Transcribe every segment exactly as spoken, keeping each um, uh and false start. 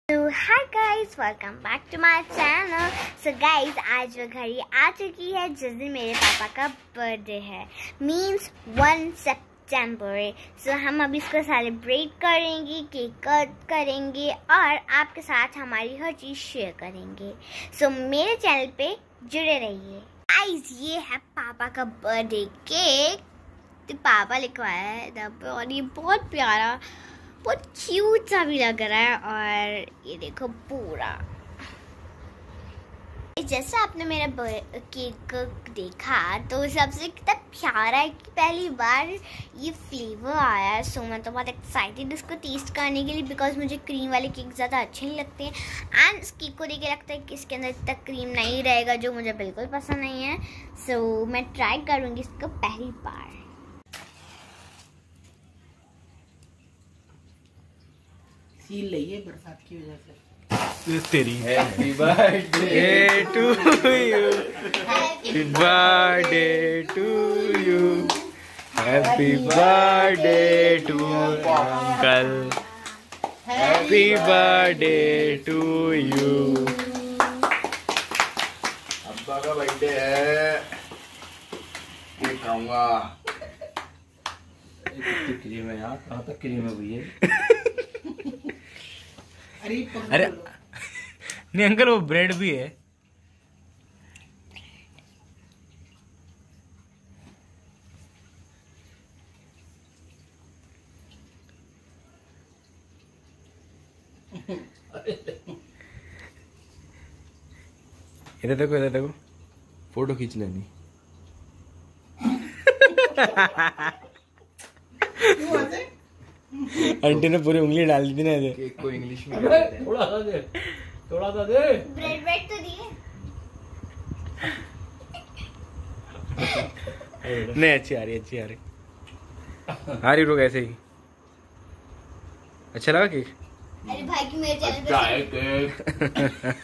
Hi guys, welcome back to my channel. So guys, आज वो घड़ी आ चुकी है जिस दिन मेरे पापा का बर्थडे है, मींस वन सितंबर। सो हम अभी इसको सेलिब्रेट करेंगे, केक कट करेंगे और आपके साथ हमारी हर चीज़ शेयर करेंगे। सो so, मेरे चैनल पे जुड़े रहिए। गाइस, ये है पापा का बर्थडे केक, तो पापा लिखवाया है और ये बहुत प्यारा, बहुत क्यूट सा भी लग रहा है। और ये देखो पूरा, जैसे आपने मेरा केक देखा तो सबसे कितना प्यारा है कि पहली बार ये फ्लेवर आया है। सो मैं तो बहुत एक्साइटेड इसको टेस्ट करने के लिए, बिकॉज मुझे क्रीम वाले केक ज़्यादा अच्छे नहीं लगते हैं। एंड इस केक को देख के लगता है कि इसके अंदर इतना क्रीम नहीं रहेगा, जो मुझे बिल्कुल पसंद नहीं है। सो so, मैं ट्राई करूँगी इसको पहली बार। बरसात की वजह से तेरी happy birthday to you, happy birthday to you, happy birthday to uncle, happy birthday to you. अब्बा का बर्थडे है, ये खाऊंगा। कितनी क्रीम है यार, कहाँ तक क्रीम है भैया? अरे नहीं अंकल, वो ब्रेड भी है। इधर देखो, इधर देखो, फोटो खींच लेनी। आंटी ने पूरी उंगली डाल दी थी ना इधर। केक को इंग्लिश में थोड़ा सा दे, थोड़ा सा दे। ब्रेड ब्रेड तो दिए। नहीं, अच्छी आ रही, अच्छी आ रही, आ रही। लोग ऐसे ही अच्छा लगा केक? अरे भाई की मेरे चैनल पे अच्छा है केक।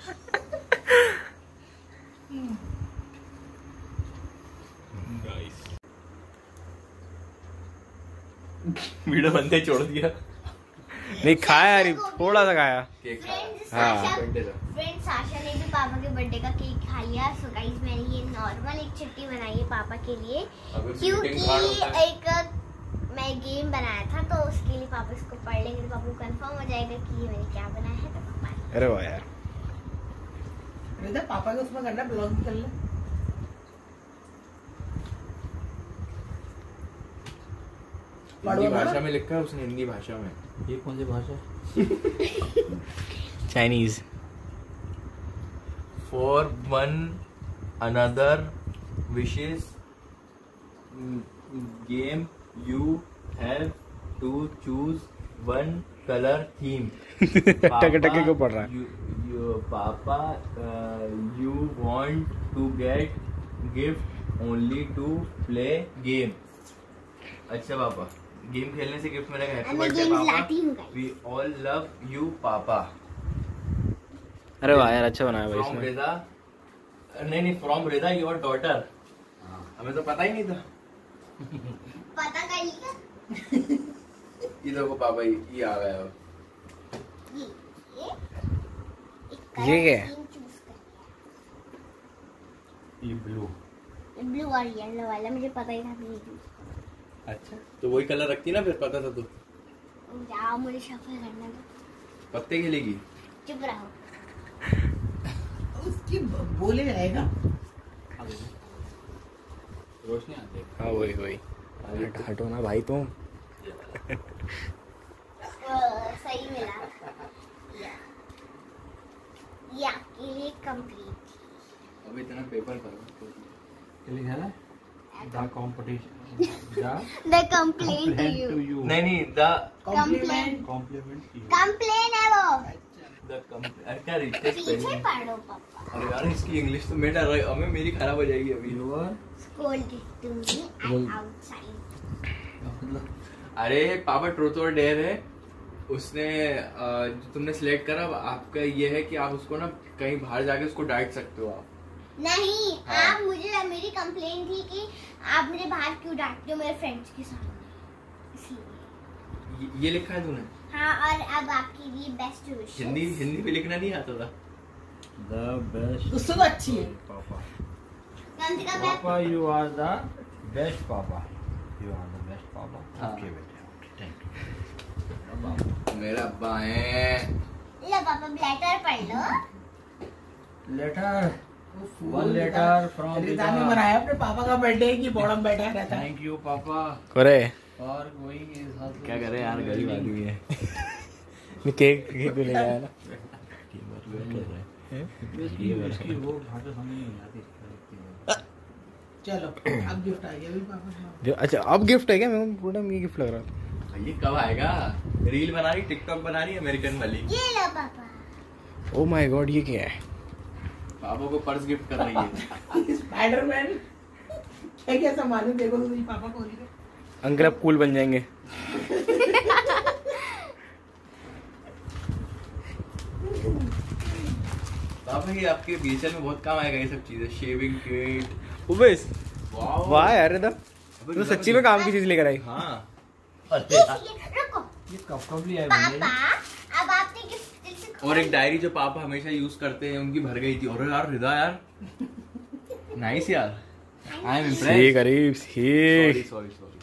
वीडियो बनते छोड़ दिया। नहीं खाया यार, थोड़ा सा खाया। केक फ्रेंड्स हाँ। साशा फ्रेंड्स साशा ने भी पापा के बर्थडे का केक खा लिया। सो गाइस, मैंने ये नॉर्मल एक चिट्ठी बनाई है पापा के लिए, क्योंकि एक मैं गेम बनाया था, तो उसके लिए पापा इसको पढ़ लेंगे तो पापा को कंफर्म हो जाएगा कि ये मैंने क्या बनाया है। तो पापा, अरे वाह यार, इधर पापा को उसमें करना, ब्लॉग भी कर ले। हिंदी भाषा में लिखा है उसने, हिंदी भाषा में। ये कौन सी भाषा? Chinese. For one another wishes game you have to choose one colour theme. टके टके क्यों पढ़ रहा है? पापा, you want to get gift only to play game. अच्छा पापा, गेम खेलने से गिफ्ट मिलेगा। हैप्पी बर्थडे पापा, वी ऑल लव यू पापा। अरे वाह यार, अच्छा बनाया भाई फ्रॉम इसने। रेदा, नहीं नहीं, फ्रॉम रेदा योर डॉटर। हमें तो पता ही नहीं था। पता कर लिया। ये देखो पापा, ये आ गया। ये ये क्या है? ये ब्लू। ब्लू और येलो वाला मुझे पता ही था कि ये चूज। अच्छा, तो वही कलर रखती ना, फिर पता था तो। जाओ, मुझे शफल करना दो। पत्ते खेलेगी। चुप रहो। उसकी बोले जाएगा। रोशनी आते। हाँ वही वही, हट, हटो ना भाई तुम। सही मिला। ये आपके लिए कंप्लीट। अभी इतना पेपर करो। लिखा है the competition, the complaint to you. नहीं नहीं, द कंप्लेंट कॉम्प्लीमेंट कंप्लेन है वो। द अरे क्या रिक्वेस्ट पीछे पढ़ो पापा। अरे यार, इसकी इंग्लिश तो मेरा हमें मेरी खराब हो जाएगी अभी। Scolded to me and outside. अरे पापा, ट्रूथ और डेयर है उसने, जो तुमने सिलेक्ट करा, आपका ये है कि आप उसको ना कहीं बाहर जाके उसको डांट सकते हो आप। नहीं, हाँ। आप मुझे मेरी कंप्लेन थी कि आप मुझे बाहर क्यों डांटते हो मेरे फ्रेंड्स के सामने, इसलिए। ये लिखा है तूने? हाँ, और अब आपके लिए बेस्ट विशेस। हिंदी हिंदी में लिखना नहीं आता था। The best. उससे तो अच्छी है। पापा कौन सी का बैग? पापा यू आर द बेस्ट पापा, यू आर द बेस्ट पापा। हाँ। ओके बेटा, ओके, थैंक यू। मेरा अब्बा है। लो पापा, लेटर पढ़ लो। Letter, one letter from Rida ने बनाया अपने पापा का बर्थडे की बॉडम बैठा रहता है। थैंक यू पापा करे फॉर गोइंग इज क्या करे यार, गरीब आदमी है। केक केक भी ले आया ना। इसकी वो भाषा समझ नहीं आती। चलो अब गिफ्ट आ गया भी पापा का। जो अच्छा अब गिफ्ट है क्या? मैं पूरा ये गिफ्ट लग रहा था। ये कब आएगा? रील बना रही, टिकटॉक बना रही अमेरिकन वाली। ये लो पापा। ओ माय गॉड, ये क्या है? पापा को पर्स गिफ्ट कर रही है। स्पाइडरमैन क्या क्या संभालू, देखो तो सही पापा को। अंकल अब कूल बन जाएंगे। पापा ये आपके बीएसएल में बहुत काम आएगा ये सब चीजें, शेविंग किट। उबेस वाह वाह यार, एकदम तो सच्ची में काम की चीज लेकर आई। हाँ। ये रुको ये कब कब लिया है पापा, भैया? अब आपने गिफ्ट से और एक डायरी जो पापा हमेशा यूज करते हैं, उनकी भर गई थी। और यार रिदा यार नाइस यार, आई एम सी इम्प्रेस्ड। गरीब सॉरी सी। Sorry sorry.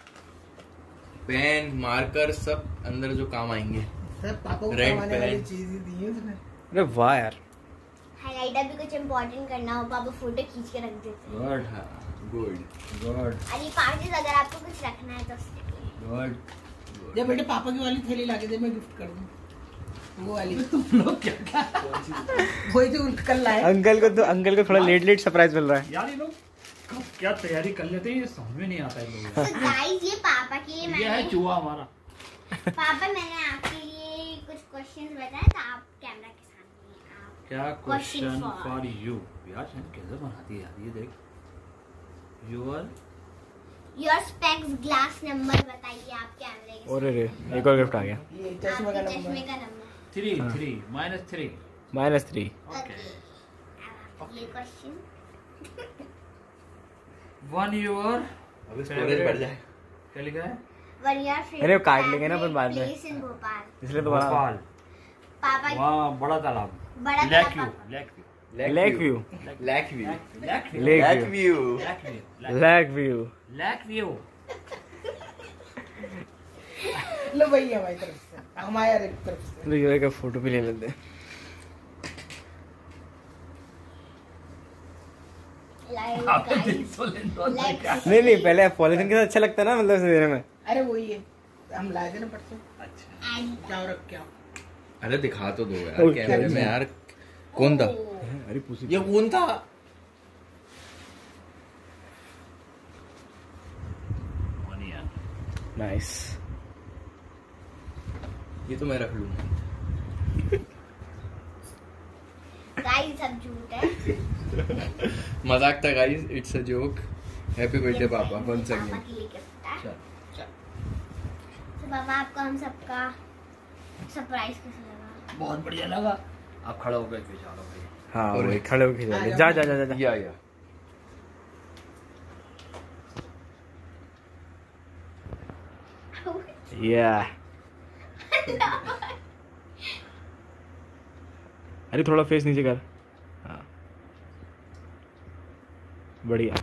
पेन मार्कर सब अंदर जो काम आएंगे। सब पापा को Red करवाने वाली pen. चीज ही दी है उसने। अरे वाह यार, हाइलाइटर भी कुछ इम्पोर्टेंट करना हो पापा फोटो खींच के रख देते हैं। गुड हाँ गुड गुड अरे पार्टीज अगर आपको कुछ रखना है तो उसके लिए। गुड। जब बेटे पापा की वाली थैली लाके दे, मैं गिफ्ट कर दूं वो वाली। तुम लोग क्या क्या वही जो कल लाए। अंकल को तो अंकल को थोड़ा लेट लेट सरप्राइज मिल रहा है। यार ये लोग कब क्या तैयारी कर लेते हैं, ये समझ में नहीं आता है लोग। तो गाइस ये पापा के लिए ये है मैंने चूहा हमारा। पापा मैंने आपके लिए कुछ क्वेश्चंस बताए तो आप कैमरा के सामने आप क्या Question question for- for you. यार शायद कैसे बनाती है यार, ये देख। Your your specs glass number बताइए आप कैमरे के और रे एक और गिफ्ट आ गया। ये सामने। चश्मे का आपके नंबर। चश्मे का number. Three three minus three. Minus three. Okay. Okay ये क्वेश्चन वन यूर अभी स्टोरेज बढ़ जाए। क्या लिखा है? वन योर अरे फेवरेट वो काट लेंगे ना अपन बाद में। Place in Bhopal. इसलिए तो बना भोपाल। पापा वहाँ बड़ा तालाब। बड़ा लेक तालाब व्यू। पापा। Lake view. Lake view. Lake view. Lake view. Lake lake view. View. Lake view. Lake view. Lake view. लो भैया हमारी तरफ से, हमारे तरफ से। तो ये का फोटो भी ले लेते हैं। Like, आप guys, देख तो लें तो like, क्या? नहीं नहीं, पहले पॉलिथीन के साथ अच्छा लगता है ना, मतलब ऐसे देने में। अरे वही है, हम लाए थे ना परसों। अच्छा। and- क्या रख क्या अरे दिखा तो दो यार ओके। कैमरे में यार। कौन था Oh, अरे पूछी ये? कौन था? मनिया। नाइस। ये तो मैं रख लूंगा। guys, सब झूठ है। मजाक था guys, it's a joke. Happy birthday पापा वंस पापा अगेन। के लिए gift है। चल तो पापा आपको हम सबका सरप्राइज कैसा लगा? बहुत बढ़िया लगा। आप खड़ा होकर खिंचा लो भाई। हाँ और वही खड़े होके जा जा जा जा जा। या या या अरे थोड़ा फेस नीचे कर। हाँ बढ़िया।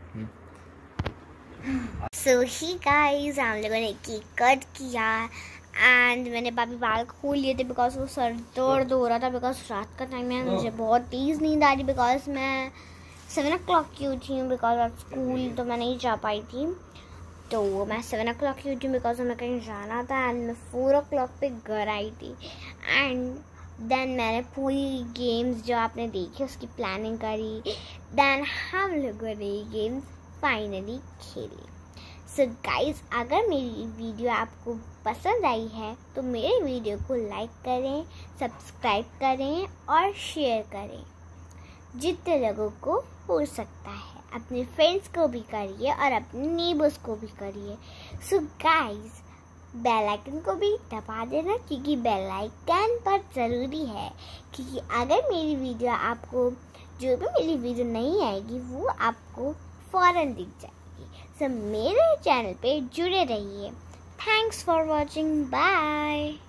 सो ही गाइस, हम लोगों ने केक कट किया एंड मैंने पापी बाल खोल लिए थे बिकॉज वो सर दर्द हो रहा था। बिकॉज रात का टाइम है, मुझे बहुत तेज़ नींद आ रही बिकॉज मैं सेवन ओ क्लॉक की उठी हूँ बिकॉज ऑफ स्कूल, तो मैं नहीं जा पाई थी। तो मैं सेवन ओ क्लॉक की उठी बिकॉज हमें कहीं जाना था एंड मैं फोर ओ क्लॉक पे घर आई थी। एंड देन मैंने पूरी गेम्स जो आपने देखी उसकी प्लानिंग करी। देन हम लोगों ने गेम्स फाइनली खेली। सो गाइस, अगर मेरी वीडियो आपको पसंद आई है तो मेरे वीडियो को लाइक करें, सब्सक्राइब करें और शेयर करें जितने लोगों को हो सकता है। अपने फ्रेंड्स को भी करिए और अपने नेबर्स को भी करिए। सो गाइस, बेल आइकन को भी दबा देना क्योंकि बेल आइकन पर ज़रूरी है, क्योंकि अगर मेरी वीडियो आपको, जो भी मेरी वीडियो नहीं आएगी वो आपको फ़ौरन दिख जाएगी। सो मेरे चैनल पे जुड़े रहिए। Thanks for watching, bye.